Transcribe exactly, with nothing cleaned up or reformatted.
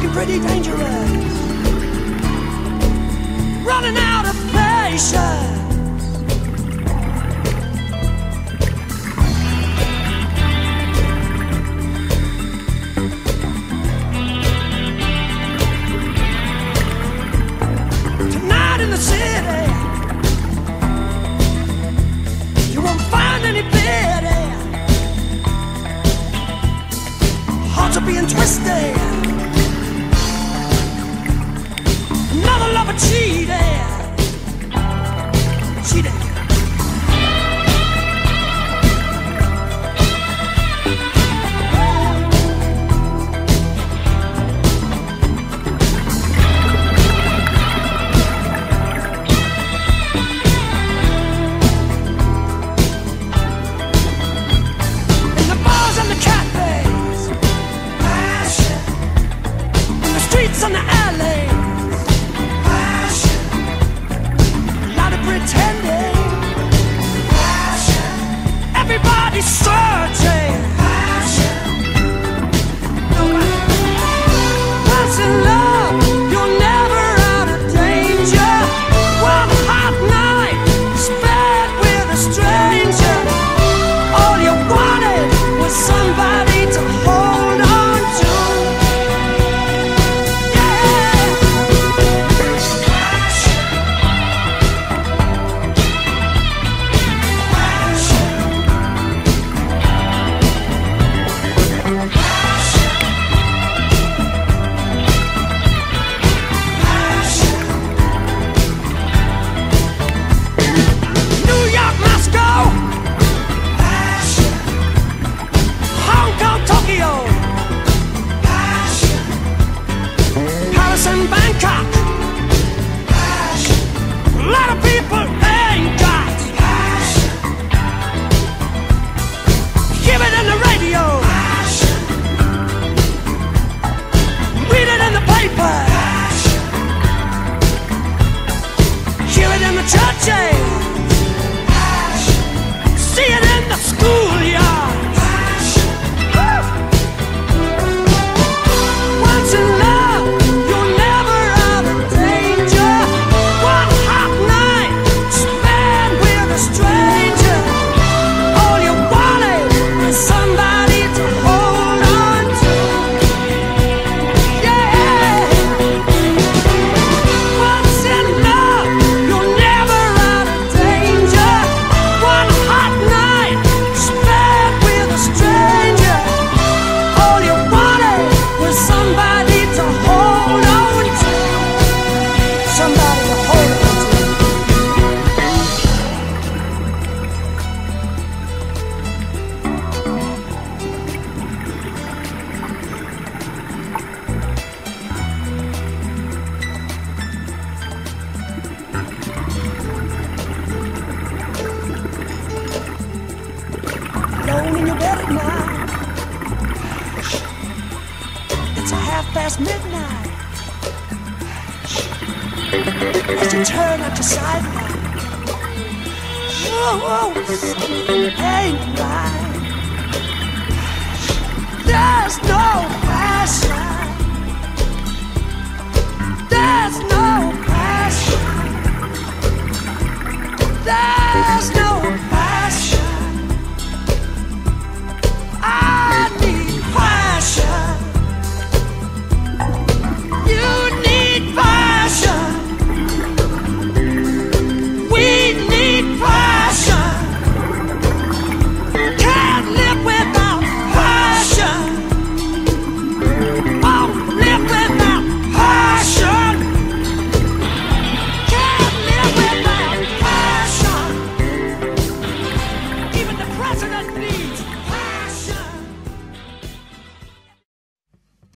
pretty dangerous, running out of patience. Tonight in the city, you won't find any pity. Hearts are being twisted, another lover cheated, cheated. In the bars and the cafes, passion. In the streets and the alleys, passion. A lot of pretending, passion. Everybody's searching, passion. Once in love, you're never out of danger. One hot night spent with a stranger. All you wanted was somebody to hold on to. Yeah. New York, Moscow, Hong Kong, Tokyo, Paris and Bangkok. A lot of people ain't got. Hear it in the radio, read it in the paper, hear it in the churches, see it in the schoolyards. Once in love, you're never out of danger. One hot night spent with a stranger. All you wanted was somebody to hold on to. Yeah. Once in love, you're never out of danger. One hot night spent with a stranger. All you wanted was somebody to hold on to. Somebody to hold on to. Alone in your bed at night, it's a half past midnight. As you turn at your sidelight, oh, something ain't right. There's no